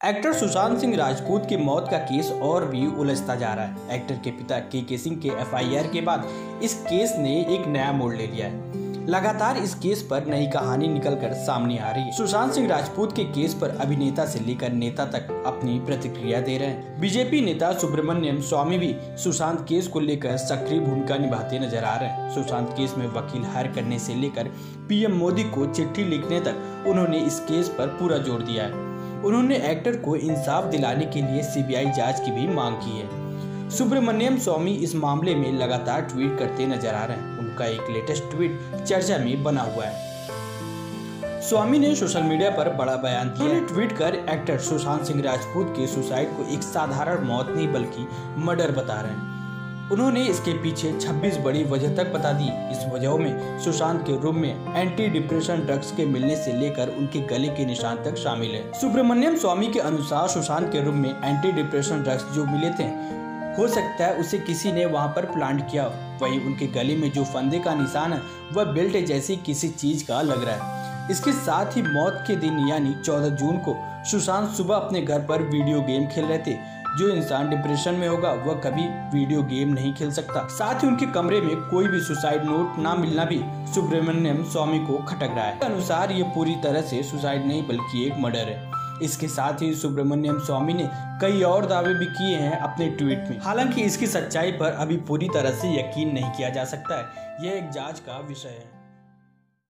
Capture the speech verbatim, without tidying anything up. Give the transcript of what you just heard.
Actor Sushant Singh Rajput की मौत का केस और भी उलझता जा रहा है। एक्टर के पिता के के सिंह के एफ आई आर के बाद इस केस ने एक नया मोड़ ले लिया है। लगातार इस केस पर नई कहानी निकलकर सामने आ रही है। सुशांत सिंह राजपूत के केस पर अभिनेता से लेकर नेता तक अपनी प्रतिक्रिया दे रहे हैं। बी जे पी नेता सुब्रमण्यम स्वामी भी सुशांत केस को लेकर सक्रिय भूमिका निभाते नजर आ रहे हैं। सुशांत केस में वकील हायर करने से लेकर पी एम मोदी को चिट्ठी लिखने तक उन्होंने इस केस पर पूरा जोर दिया है। उन्होंने एक्टर को इंसाफ दिलाने के लिए सी बी आई जांच की भी मांग की है। सुब्रमण्यम स्वामी इस मामले में लगातार ट्वीट करते नजर आ रहे हैं। उनका एक लेटेस्ट ट्वीट चर्चा में बना हुआ है। स्वामी ने सोशल मीडिया पर बड़ा बयान दिया। उन्होंने ट्वीट कर एक्टर सुशांत सिंह राजपूत के सुसाइड को एक साधारण मौत नहीं बल्कि मर्डर बता रहे हैं। उन्होंने इसके पीछे छब्बीस बड़ी वजह तक बता दी। इस वजहों में सुशांत के रूम में एंटी डिप्रेशन ड्रग्स के मिलने से लेकर उनके गले के निशान तक शामिल है। सुब्रमण्यम स्वामी के अनुसार सुशांत के रूम में एंटी डिप्रेशन ड्रग्स जो मिले थे, हो सकता है उसे किसी ने वहां पर प्लांट किया। वहीं उनके गले में जो फंदे का निशान है वह बेल्ट जैसी किसी चीज का लग रहा है। इसके साथ ही मौत के दिन यानी चौदह जून को सुशांत सुबह अपने घर पर वीडियो गेम खेल रहे थे। जो इंसान डिप्रेशन में होगा वह कभी वीडियो गेम नहीं खेल सकता। साथ ही उनके कमरे में कोई भी सुसाइड नोट ना मिलना भी सुब्रमण्यम स्वामी को खटक रहा है। अनुसार ये पूरी तरह से सुसाइड नहीं बल्कि एक मर्डर है। इसके साथ ही सुब्रमण्यम स्वामी ने कई और दावे भी किए हैं अपने ट्वीट में। हालांकि इसकी सच्चाई पर अभी पूरी तरह से यकीन नहीं किया जा सकता है। यह एक जांच का विषय है।